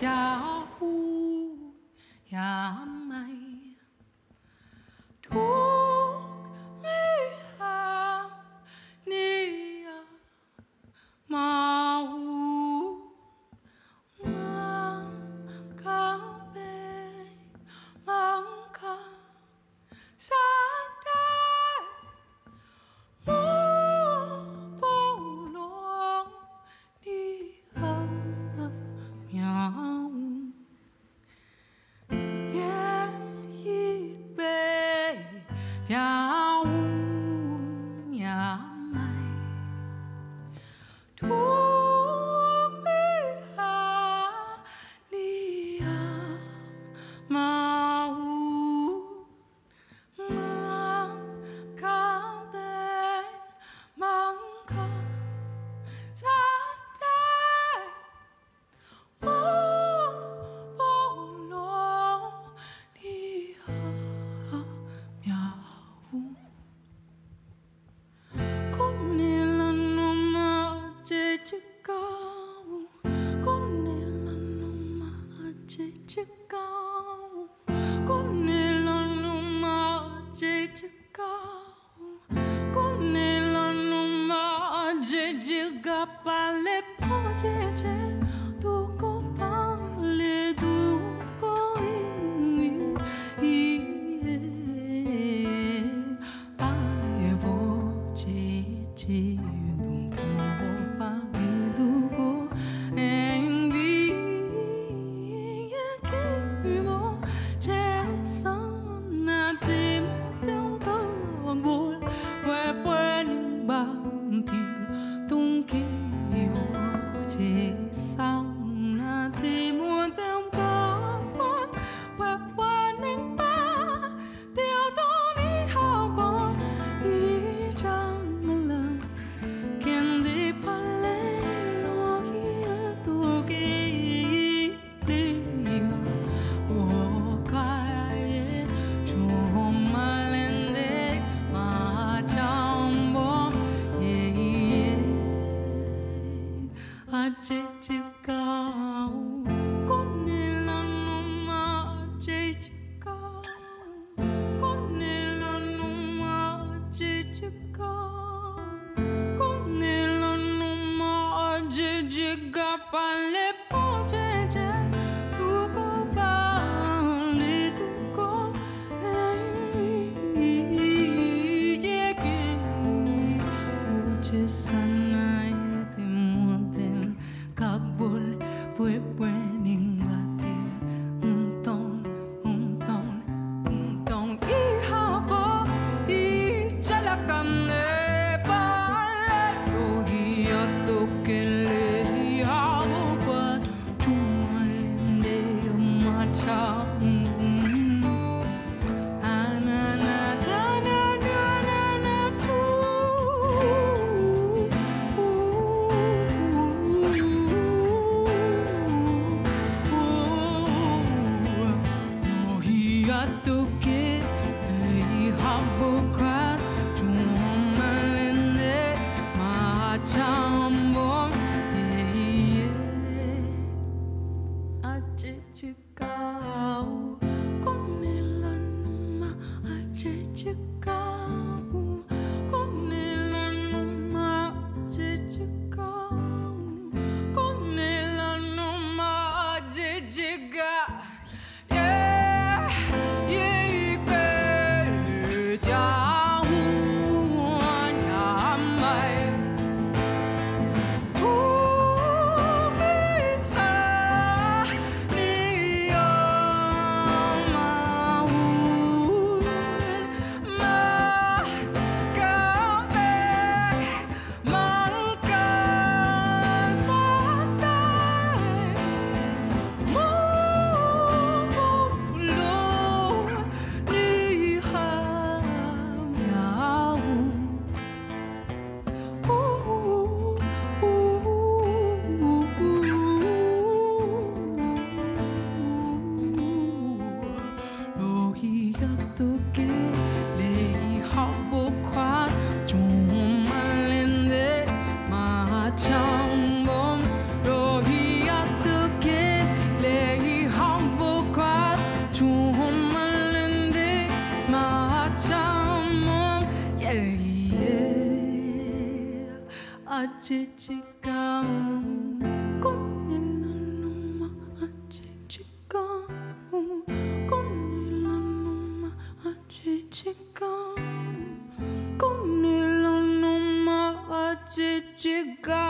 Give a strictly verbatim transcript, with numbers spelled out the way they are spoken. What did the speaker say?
cha u ya mai thuốc mi ha ni ma u ma ca bê mang ca sa đai mu bông long đi hầm miao yeah yi bê chào nhà mày thuốc mi ha ni mau mang ca bê mang ca sa đai mu bông long đi hầm miao con này là nó mà chết chứ cao con này là nó mà chết chứ cao con này là nó mà chết chứ cao con này là nó mà chết chứ gặp ale po chết chết tu có bao lệ tu có ý ý ba lệ vô chết chết tu có ba lệ tu có em vì cái mong chết sống na tim trong con buồn quay quên bao tiếng tung kêu chết sống na tim muốn trong con buồn quay quên anh ba tiêu tố đi hao bom đi chẳng lần kèm đi pale lo kia tu kia đi o kai cho mà lên để mà trong bom yeah a chết chứ cao con này là nó mà chết chứ cao con này là nó mà chết chứ cao con này là nó mà chết chứ gặp ale po chết chết tu có ba li tu có yeah cái u chết sana te muntem các bol pue pue chamon, yeah, yeah. Achichikao, konilanuma, achichikao, konilanuma, achichikao, konilanuma, achichikao.